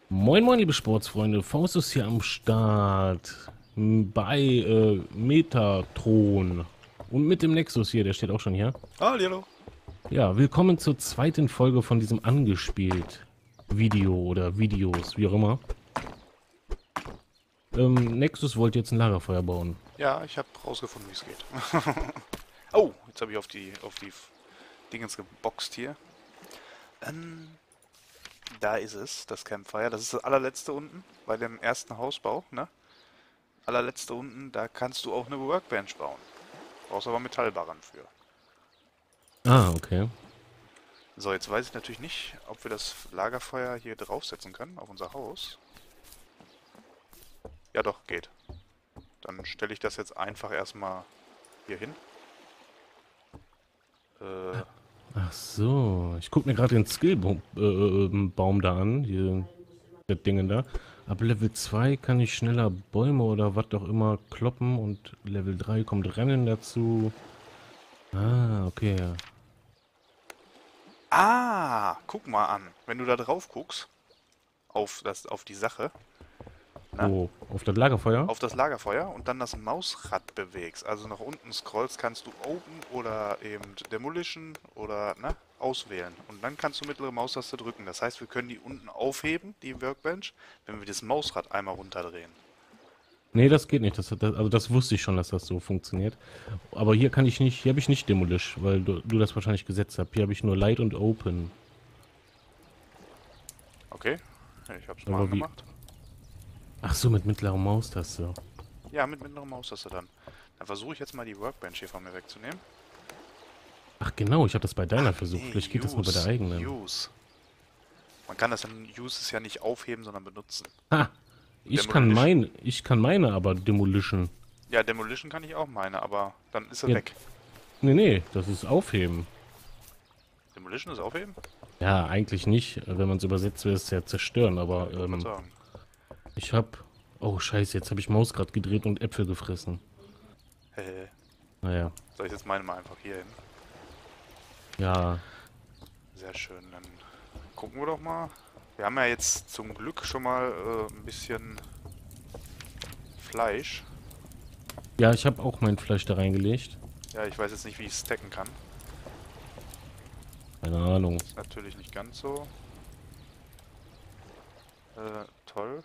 Moin moin liebe Sportsfreunde, Faustus hier am Start bei Metatron und mit dem Nexus hier, der steht auch schon hier. Hallo. Ja, willkommen zur zweiten Folge von diesem angespielt Video oder Videos, wie auch immer. Nexus wollte jetzt ein Lagerfeuer bauen. Ja, ich habe rausgefunden, wie es geht. Oh, jetzt habe ich auf die Dingens geboxt hier. Ähm, Da ist es, das Campfire. Das ist das allerletzte unten bei dem ersten Hausbau, ne? Allerletzte unten, da kannst du auch eine Workbench bauen. Brauchst aber Metallbarren für. Ah, okay. So, jetzt weiß ich natürlich nicht, ob wir das Lagerfeuer hier draufsetzen können auf unser Haus. Ja doch, geht. Dann stelle ich das jetzt einfach erstmal hier hin. Äh, Ach so, ich gucke mir gerade den Skillbaum da an, hier, das Ding da. Ab Level 2 kann ich schneller Bäume oder was auch immer kloppen und Level 3 kommt Rennen dazu. Ah, okay. Guck mal an. Wenn du da drauf guckst, auf die Sache, ne? Wo? Auf das Lagerfeuer? Auf das Lagerfeuer und dann das Mausrad bewegst, also nach unten scrollst, kannst du Open oder eben Demolition oder ne, auswählen. Und dann kannst du mittlere Maustaste drücken. Das heißt, wir können die unten aufheben, die Workbench, wenn wir das Mausrad einmal runterdrehen. Nee, das geht nicht. Also das wusste ich schon, dass das so funktioniert. Aber hier kann ich nicht, hier habe ich nicht Demolish, weil du das wahrscheinlich gesetzt hast. Hier habe ich nur Light und Open. Okay, ich hab's mal Aber wie? angemacht. Ach so, mit mittlerer Maustaste. Ja, mit mittlerer Maustaste dann. Dann versuche ich jetzt mal die Workbench hier von mir wegzunehmen. Ach genau, ich habe das bei deiner versucht. Nee, Vielleicht geht das nur bei der eigenen. Use. Man kann das dann, Use ist ja nicht aufheben, sondern benutzen. Ha! Demolition. Ich kann meine aber Demolition. Ja, Demolition kann ich auch meine, aber dann ist er Ja, weg. nee, das ist aufheben. Demolition ist aufheben? Ja, eigentlich nicht. Wenn man es übersetzt, wäre es ja zerstören. Ja, Aber ich wollte gerade sagen. ich habe... Oh scheiße, jetzt habe ich Maus gerade gedreht und Äpfel gefressen. Naja, Soll ich jetzt meine mal einfach hier hin? ja. Sehr schön, dann gucken wir doch mal. Wir haben ja jetzt zum Glück schon mal ein bisschen Fleisch. Ja, ich habe auch mein Fleisch da reingelegt. Ja, ich weiß jetzt nicht, wie ich es stacken kann. Keine Ahnung. Ist natürlich nicht ganz so toll.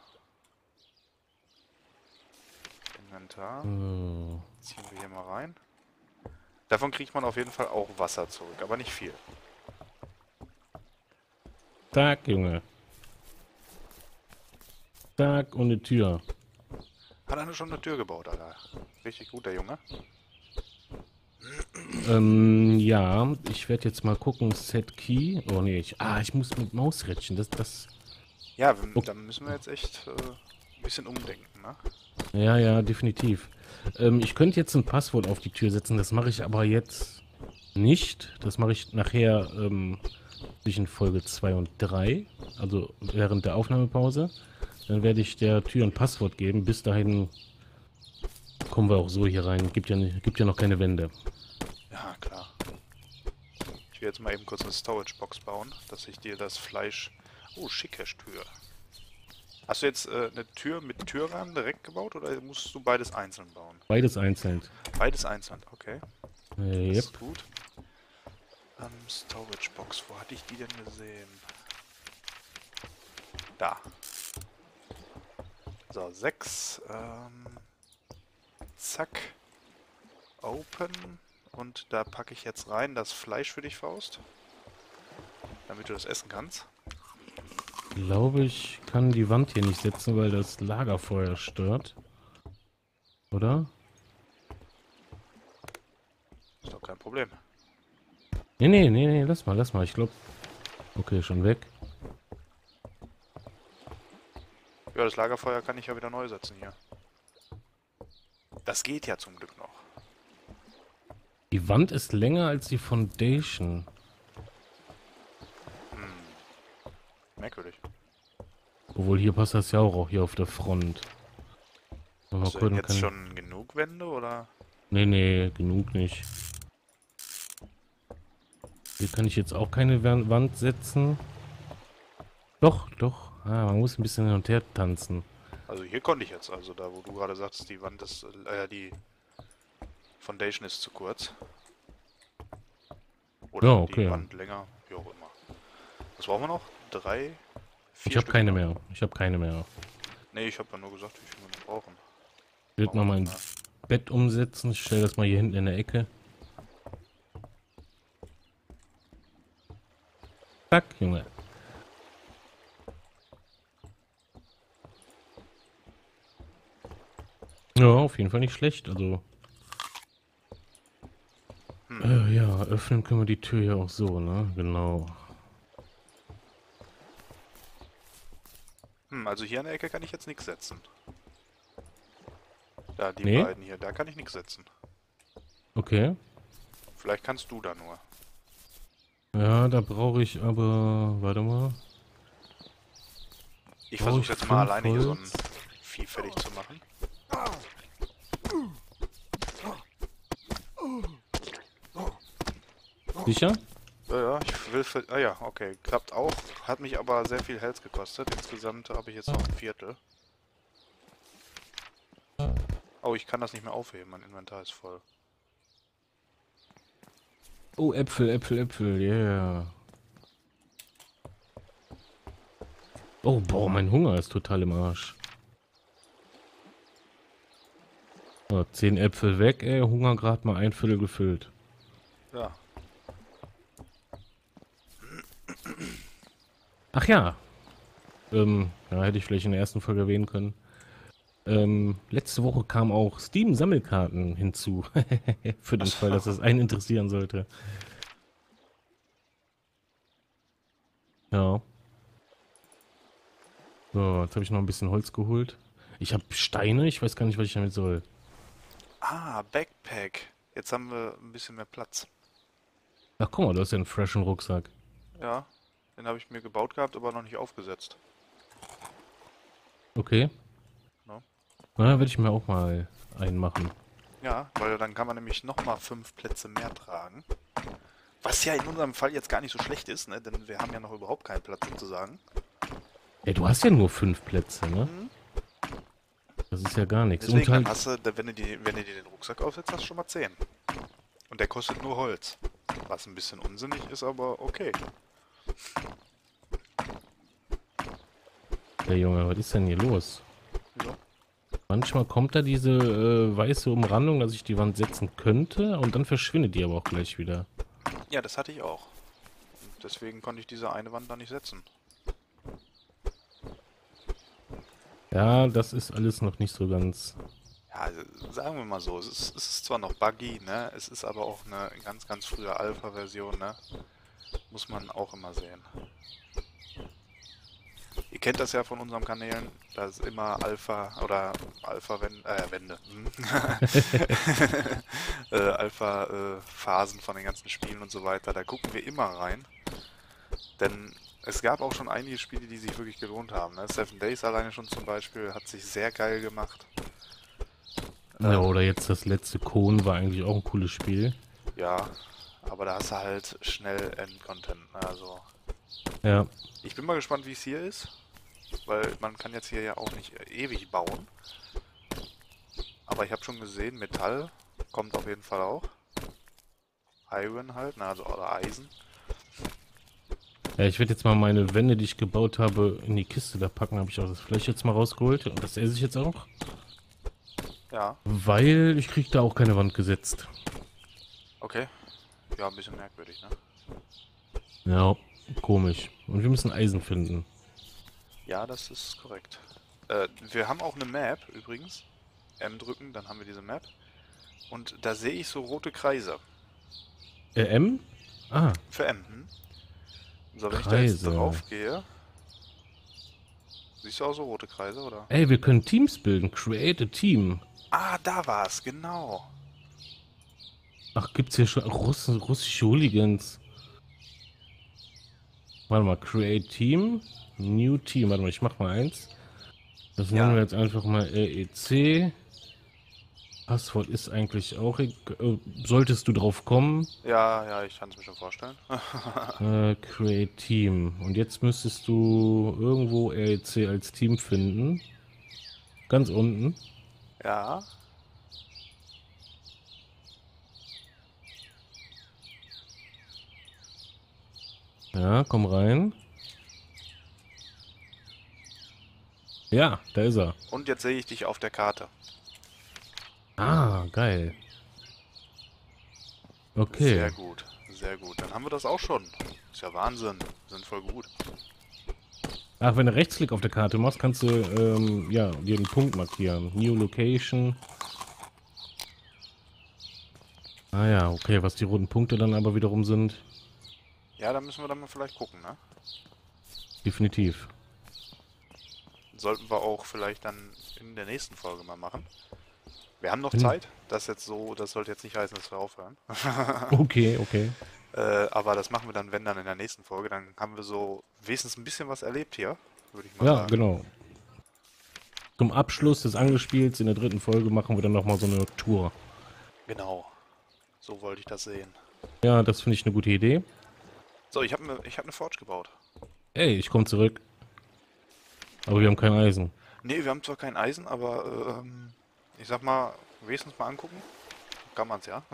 Inventar. So. Ziehen wir hier mal rein. Davon kriegt man auf jeden Fall auch Wasser zurück, aber nicht viel. Tag, Junge. Tag und eine Tür. Hat einer schon eine Tür gebaut, Alter. Richtig gut, der Junge. Ja, ich werde jetzt mal gucken. Set Key. Oh nee, ich muss mit Mausrädchen. Ja, Okay. dann müssen wir jetzt echt ein bisschen umdenken, ne? Ja, definitiv. Ich könnte jetzt ein Passwort auf die Tür setzen. Das mache ich aber jetzt nicht. Das mache ich nachher zwischen Folge 2 und 3. Also während der Aufnahmepause. Dann werde ich der Tür ein Passwort geben. Bis dahin kommen wir auch so hier rein. Gibt ja noch keine Wände. Ja, klar. Ich will jetzt mal eben kurz eine Storage-Box bauen, dass ich dir das Fleisch... Oh, schicke Tür. Hast du jetzt eine Tür mit Türrahmen direkt gebaut oder musst du beides einzeln bauen? Beides einzeln. Beides einzeln, okay. Das Yep. ist gut. Storage-Box, wo hatte ich die denn gesehen? Da. So, 6. Zack. Open. Und da packe ich jetzt rein das Fleisch für dich, Faust. Damit du das essen kannst. Glaube ich, kann die Wand hier nicht setzen, weil das Lagerfeuer stört. Oder? Ist doch kein Problem. Nee, lass mal. Ich glaube... Okay, schon weg. Ja, das Lagerfeuer kann ich ja wieder neu setzen hier. Das geht ja zum Glück noch. Die Wand ist länger als die Foundation. Merkwürdig. Obwohl, hier passt das ja auch hier auf der Front. Mal Hast du denn gucken, jetzt schon genug Wände oder? Nee, genug nicht. Hier kann ich jetzt auch keine Wand setzen. Doch. Ah, man muss ein bisschen hin und her tanzen. Also hier konnte ich jetzt, also da wo du gerade sagst, die Wand ist, die Foundation ist zu kurz. Ja, Oder die okay. Wand länger, wie auch immer. Was brauchen wir noch? Drei, Ich vier habe Stück, keine ne? mehr. Ich habe keine mehr. Nee, ich habe ja nur gesagt, wie viel wir noch brauchen. Ich würde Machen mal wir mein nicht mehr. Bett umsetzen. Ich stelle das mal hier hinten in der Ecke. Zack, Junge. Ja, auf jeden Fall nicht schlecht. Also, ja, öffnen können wir die Tür ja auch so, ne? Genau. Also hier an der Ecke kann ich jetzt nichts setzen. Da, die Nee? beiden hier, da kann ich nichts setzen. Okay. Vielleicht kannst du da nur. Ja, da brauche ich aber. Warte mal. Ich Brauche versuche ich jetzt mal 5 alleine hier so ein Holz? Vieh fertig zu machen. Sicher? Ja, ja, ich will für... Ah ja, okay, klappt auch. Hat mich aber sehr viel Health gekostet. Insgesamt habe ich jetzt noch ein Viertel. Oh, ich kann das nicht mehr aufheben. Mein Inventar ist voll. Oh, Äpfel, Äpfel, Äpfel, yeah. Oh, boah, mein Hunger ist total im Arsch. So, 10 Äpfel weg, ey. Hunger gerade mal ein Viertel gefüllt. Ja. Ach ja. Ja, hätte ich vielleicht in der ersten Folge erwähnen können. Letzte Woche kamen auch Steam-Sammelkarten hinzu. Für den Fall, dass es einen interessieren sollte. Ja. So, jetzt habe ich noch ein bisschen Holz geholt. Ich habe Steine, ich weiß gar nicht, was ich damit soll. Ah, Backpack. Jetzt haben wir ein bisschen mehr Platz. Ach, guck mal, du hast ja einen freshen Rucksack. Ja, den habe ich mir gebaut gehabt, aber noch nicht aufgesetzt. Okay. Ne? Na, werde ich mir auch mal einen machen. Ja, weil dann kann man nämlich nochmal 5 Plätze mehr tragen. Was ja in unserem Fall jetzt gar nicht so schlecht ist, ne? Denn wir haben ja noch überhaupt keinen Platz sozusagen. Ey, du hast ja nur 5 Plätze, ne? Mhm. Das ist ja gar nichts. Und Deswegen, dann halt, hast du, wenn du dir den Rucksack aufsetzt, hast du schon mal 10. Und der kostet nur Holz. Was ein bisschen unsinnig ist, aber okay. der Junge, was ist denn hier los? Wieso? Manchmal kommt da diese weiße Umrandung, dass ich die Wand setzen könnte und dann verschwindet die aber auch gleich wieder. Ja, das hatte ich auch. Und deswegen konnte ich diese eine Wand da nicht setzen. Ja, das ist alles noch nicht so ganz... Ja, also sagen wir mal so, es ist zwar noch buggy, ne? Es ist aber auch eine ganz, ganz frühe Alpha-Version, ne? Muss man auch immer sehen. Ihr kennt das ja von unseren Kanälen, da ist immer Alpha oder Wende. Alpha-Phasen von den ganzen Spielen und so weiter. Da gucken wir immer rein. Denn es gab auch schon einige Spiele, die sich wirklich gelohnt haben. Ne? Seven Days alleine schon zum Beispiel hat sich sehr geil gemacht. Ja, oder jetzt das letzte Kohn war eigentlich auch ein cooles Spiel. Ja, aber da hast du halt schnell Endcontent. Ne? Also Ja, ich bin mal gespannt, wie es hier ist. Weil man kann jetzt hier ja auch nicht ewig bauen. Aber ich habe schon gesehen, Metall kommt auf jeden Fall auch. Iron halt, ne? Also oder Eisen. ja, ich werde jetzt mal meine Wände, die ich gebaut habe, in die Kiste da packen. Habe ich auch das Fleisch jetzt mal rausgeholt. Und das esse ich jetzt auch. Ja, Weil ich kriege da auch keine Wand gesetzt. okay. Ja, ein bisschen merkwürdig, ne? Ja, komisch. Und wir müssen Eisen finden. Ja, das ist korrekt. Wir haben auch eine Map übrigens. M drücken, dann haben wir diese Map. Und da sehe ich so rote Kreise. M? Ah, Für M. So, wenn ich da jetzt Kreise. drauf gehe. Siehst du auch so rote Kreise, oder? Ey, wir können Teams bilden. Create a Team. Ah, da war's, genau. Ach, gibt's hier schon russische Hooligans? Warte mal, Create Team. New Team. Warte mal, ich mach mal eins. Das Ja. nennen wir jetzt einfach mal REC. Passwort ist eigentlich auch... solltest du drauf kommen. Ja, ja, ich kann es mir schon vorstellen. Create Team. Und jetzt müsstest du irgendwo REC als Team finden. Ganz unten. Ja. Ja, komm rein. Ja, da ist er. Und jetzt sehe ich dich auf der Karte. Ah, geil. Okay. Sehr gut, sehr gut. Dann haben wir das auch schon. Ist ja Wahnsinn. Wir sind voll gut. Ach, wenn du Rechtsklick auf der Karte machst, kannst du ja, dir einen Punkt markieren. New Location. Ah ja, okay, was die roten Punkte dann aber wiederum sind. Ja, da müssen wir dann mal vielleicht gucken, ne? Definitiv. Sollten wir auch vielleicht dann in der nächsten Folge mal machen. Wir haben noch Hm. Zeit. Das sollte jetzt nicht heißen, dass wir aufhören. Okay, okay. Aber das machen wir dann, wenn dann in der nächsten Folge. Dann haben wir so wenigstens ein bisschen was erlebt hier, würde ich mal Ja, sagen. genau. Zum Abschluss des Angespiels in der 3. Folge machen wir dann nochmal so eine Tour. Genau. So wollte ich das sehen. Ja, das finde ich eine gute Idee. So, ich hab eine Forge gebaut. Ey, ich komme zurück. Aber wir haben kein Eisen. Nee, wir haben zwar kein Eisen, aber ich sag mal, wenigstens mal angucken. Kann man's ja.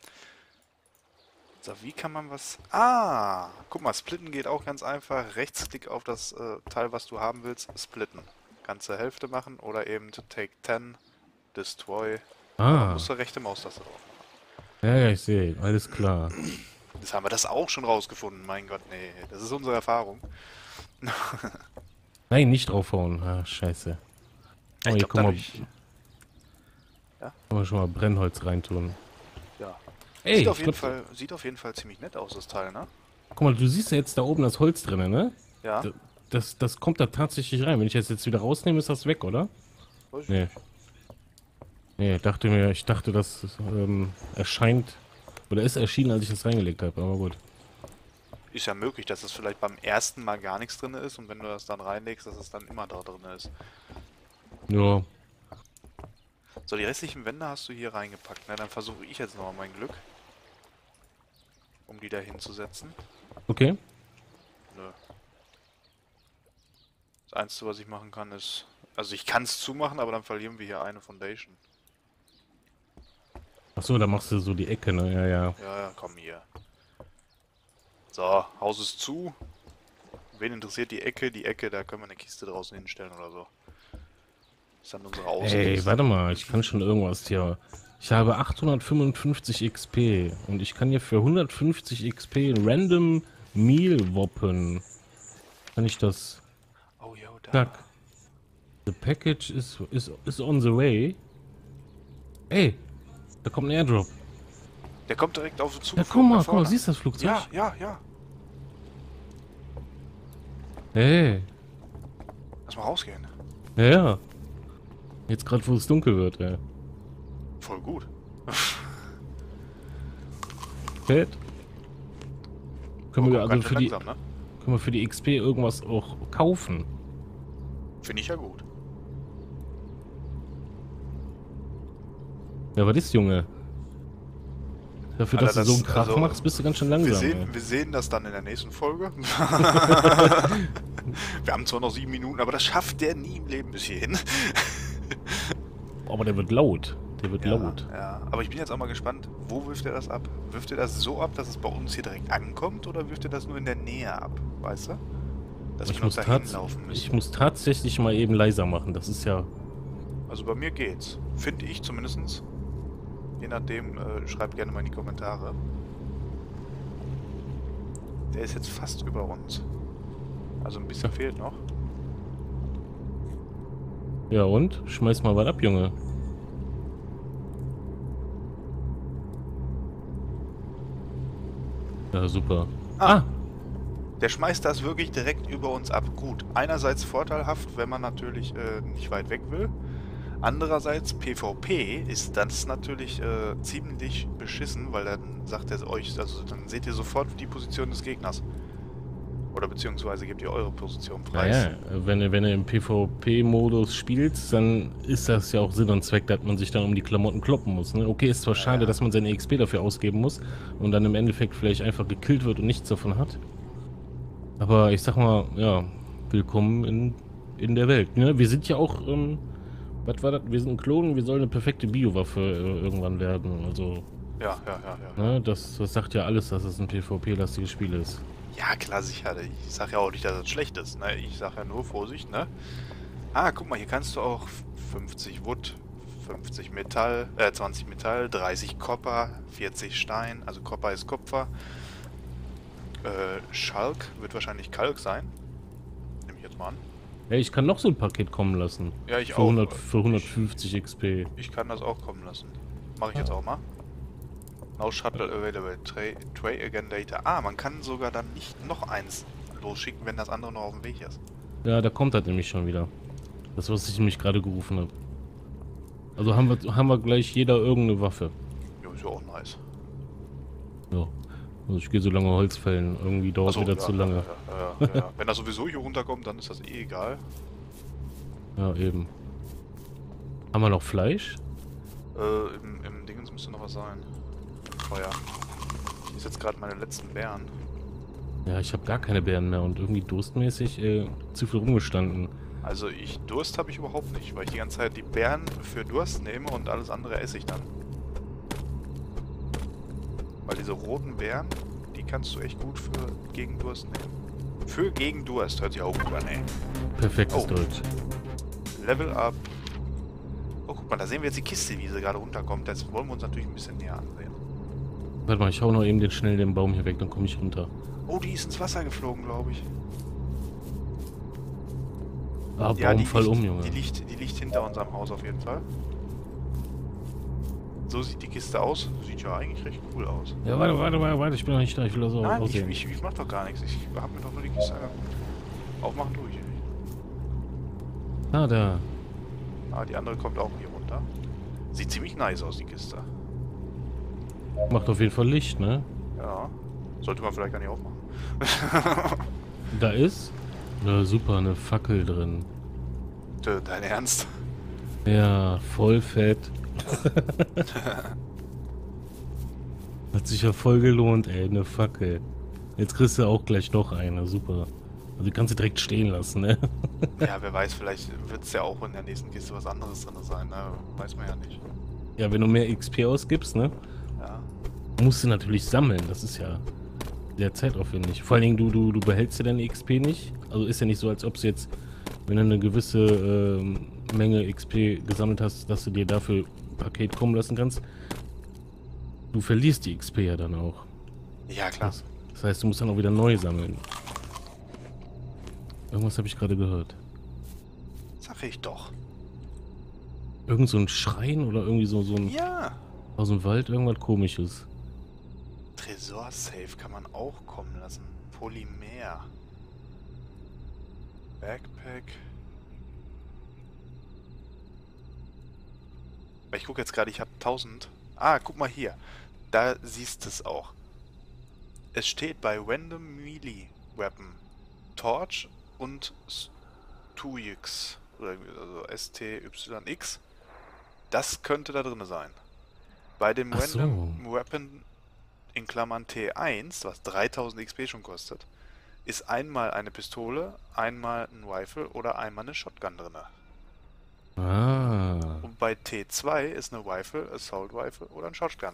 So, wie kann man was... Ah, guck mal, splitten geht auch ganz einfach. Rechtsklick auf das Teil, was du haben willst, splitten. Ganze Hälfte machen oder eben to take 10, destroy. Ah, Musst du rechte Maustaste drauf machen. ja, ja, ich sehe. Alles klar. Jetzt haben wir das auch schon rausgefunden. Mein Gott, nee, das ist unsere Erfahrung. Nein, nicht draufhauen. Ah, scheiße. Oh, Ich hier glaub, kann dadurch... man schon mal Brennholz reintun. Ja. Ey, Sieht auf jeden Fall ziemlich nett aus, das Teil, ne? guck mal, du siehst ja jetzt da oben das Holz drin, ne? Ja. Das kommt da tatsächlich rein. Wenn ich das jetzt wieder rausnehme, ist das weg, oder? Weiß Nee. Nee, ich dachte, das erscheint. Oder ist erschienen, als ich das reingelegt habe, aber gut. Ist ja möglich, dass es vielleicht beim ersten Mal gar nichts drin ist und wenn du das dann reinlegst, dass es dann immer da drin ist. Ja. So, die restlichen Wände hast du hier reingepackt, ne? Dann versuche ich jetzt nochmal mein Glück. Um die da hinzusetzen. Okay. Nö. Das Einzige, was ich machen kann, ist... Also ich kann es zumachen, aber dann verlieren wir hier eine Foundation. Achso, da machst du so die Ecke, ne? Ja, ja. Ja, ja, komm hier. So, Haus ist zu. Wen interessiert die Ecke? Die Ecke, da können wir eine Kiste draußen hinstellen oder so. Das ist dann unsere Außenkiste. Ey, warte mal, ich kann schon irgendwas hier. Ich habe 855 XP und ich kann hier für 150 XP Random Meal woppen. Kann ich das... Oh, yo, da. Zack. The package is on the way. Ey, da kommt ein Airdrop. Der kommt direkt auf uns zu. Ja, guck mal, siehst du das Flugzeug? Ja, ja, ja. Hey, Lass mal rausgehen. ja, ja. Jetzt gerade, wo es dunkel wird, ey. Voll gut. Fett. Können wir Kommt also ganz schön für die, langsam, ne? können wir für die XP irgendwas auch kaufen? Finde ich ja gut. Ja, was ist, Junge? Dafür, dass Alter, du so einen das- Krach also, machst, bist du ganz schön langsam, ey. Wir sehen das dann in der nächsten Folge. Wir haben zwar noch 7 Minuten, aber das schafft der nie im Leben bis hierhin. Aber der wird laut. Der wird laut. Ja, aber ich bin jetzt auch mal gespannt, wo wirft er das ab? Wirft er das so ab, dass es bei uns hier direkt ankommt oder wirft er das nur in der Nähe ab? Weißt du? Dass Ich wir noch muss, dahin laufen ich müssen. muss tatsächlich mal eben leiser machen. Das ist ja... Also bei mir geht's. Finde ich zumindest. Je nachdem, schreibt gerne mal in die Kommentare. Der ist jetzt fast über uns. Also ein bisschen fehlt noch. Ja und? Schmeiß mal was ab, Junge. Ja, super. Ah! Der schmeißt das wirklich direkt über uns ab. Gut, einerseits vorteilhaft, wenn man natürlich nicht weit weg will. Andererseits PvP ist das natürlich ziemlich beschissen, weil dann sagt er euch, also dann seht ihr sofort die Position des Gegners. Oder beziehungsweise gebt ihr eure Position Naja, preis. wenn du im PvP-Modus spielst, dann ist das ja auch Sinn und Zweck, dass man sich dann um die Klamotten kloppen muss. Ne? Okay, ist zwar Ja, schade, ja. dass man seine XP dafür ausgeben muss und dann im Endeffekt vielleicht einfach gekillt wird und nichts davon hat. Aber ich sag mal, ja, willkommen in der Welt. Ne? Wir sind ja auch, was war das? Wir sind ein Klon, wir sollen eine perfekte Biowaffe irgendwann werden. Also, Ja, ja, ja, ja, ja. ne, das sagt ja alles, dass es ein PvP-lastiges Spiel ist. Ja, klar, sicher. Ich sag ja auch nicht, dass es schlecht ist, ne? Ich sag ja nur, Vorsicht, ne? Ah, guck mal, hier kannst du auch 50 Wood, 50 Metall, 20 Metall, 30 Copper, 40 Stein, also Copper ist Kupfer. Schalk wird wahrscheinlich Kalk sein. Nehme ich jetzt mal an. Ja, ich kann noch so ein Paket kommen lassen. Ja, ich Für auch. 100, für 150 XP. Ich kann das auch kommen lassen. Mache ich jetzt auch mal. No Shuttle available. Tray again later. Ah, man kann sogar dann nicht noch eins losschicken, wenn das andere noch auf dem Weg ist. Ja, da kommt das nämlich schon wieder. Das, was ich nämlich gerade gerufen habe. Also haben wir gleich jeder irgendeine Waffe. Ja, ist ja auch nice. Ja. Also ich gehe so lange Holz fällen. Irgendwie dauert Achso, wieder ja, zu lange. ja. Wenn das sowieso hier runterkommt, dann ist das eh egal. Ja, eben. Haben wir noch Fleisch? Im Dingens müsste noch was sein. Feuer. Ich esse jetzt gerade meine letzten Beeren. Ja, ich habe gar keine Beeren mehr und irgendwie durstmäßig zu viel rumgestanden. Also Durst habe ich überhaupt nicht, weil ich die ganze Zeit die Beeren für Durst nehme und alles andere esse ich dann. Weil diese roten Beeren, die kannst du echt gut für gegen Durst nehmen. Für gegen Durst hört sich auch gut an, ey. Perfektes Oh. Deutsch. Level up. Oh, guck mal, da sehen wir jetzt die Kiste, wie sie gerade runterkommt. Das wollen wir uns natürlich ein bisschen näher ansehen. Warte mal, ich hau noch eben schnell den Baum hier weg, dann komme ich runter. Oh, die ist ins Wasser geflogen, glaube ich. Ah, Ja, Baum fall um, Junge. Die liegt hinter unserem Haus auf jeden Fall. So sieht die Kiste aus. Sieht ja eigentlich recht cool aus. Ja, warte, ich bin noch nicht da, ich will das auch Nein, aussehen. ich mach doch gar nichts. Ich hab mir doch nur die Kiste angeguckt. Aufmachen tue ich. Ah, da. Ah, die andere kommt auch hier runter. Sieht ziemlich nice aus, die Kiste. Macht auf jeden Fall Licht, ne? Ja. Sollte man vielleicht gar nicht aufmachen. Da ist? Na super, eine Fackel drin. Dein Ernst? Ja, voll fett. Hat sich ja voll gelohnt, ey, eine Fackel. Jetzt kriegst du auch gleich noch eine, super. Also die kannst du direkt stehen lassen, ne? Ja, wer weiß, vielleicht wird es ja auch in der nächsten Kiste was anderes drin sein, ne? Weiß man ja nicht. Ja, wenn du mehr XP ausgibst, ne? Ja. Musst du natürlich sammeln, das ist ja sehr zeitaufwendig. Vor allen Dingen, du behältst ja deine XP nicht. Also ist ja nicht so, als ob es jetzt, wenn du eine gewisse Menge XP gesammelt hast, dass du dir dafür ein Paket kommen lassen kannst. Du verlierst die XP ja dann auch. Ja, klar. Das heißt, du musst dann auch wieder neu sammeln. Irgendwas habe ich gerade gehört. Sag ich doch. Irgend so ein Schreien oder irgendwie so ein Ja. aus dem Wald, irgendwas Komisches. Tresor-Safe kann man auch kommen lassen. Polymer. Backpack. Ich gucke jetzt gerade, ich habe 1000. Ah, guck mal hier. Da siehst du es auch. Es steht bei Random Melee Weapon Torch und STYX. Oder also STYX. Das könnte da drin sein. Bei dem Ach so. Random Weapon in Klammern T1, was 3000 XP schon kostet, ist einmal eine Pistole, einmal ein Rifle oder einmal eine Shotgun drin. Ah. Und bei T2 ist eine Rifle, Assault Rifle oder ein Shotgun.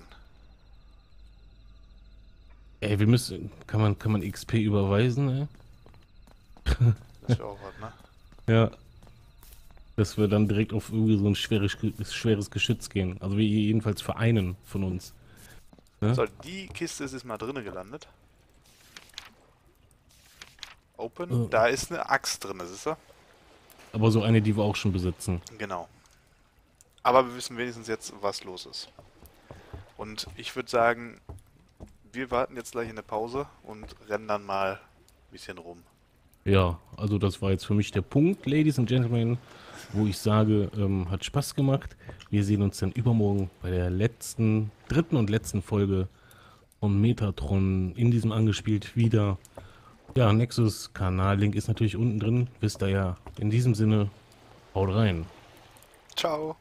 Ey, wir müssen. Kann man XP überweisen, ey? Das wäre auch was, ne? Ja. Dass wir dann direkt auf irgendwie so ein schweres Geschütz gehen. Also wie jedenfalls für einen von uns. Ja? So, die Kiste ist jetzt mal drinnen gelandet. Open. Oh. Da ist eine Axt drin, siehst du? Aber so eine, die wir auch schon besitzen. Genau. Aber wir wissen wenigstens jetzt, was los ist. Und ich würde sagen, wir warten jetzt gleich in der Pause und rennen dann mal ein bisschen rum. Ja, also das war jetzt für mich der Punkt, Ladies and Gentlemen, wo ich sage, hat Spaß gemacht. Wir sehen uns dann übermorgen bei der dritten und letzten Folge von Metatron in diesem angespielt wieder. Ja, Nexus Kanal-Link ist natürlich unten drin. Wisst ihr ja. In diesem Sinne, haut rein. Ciao.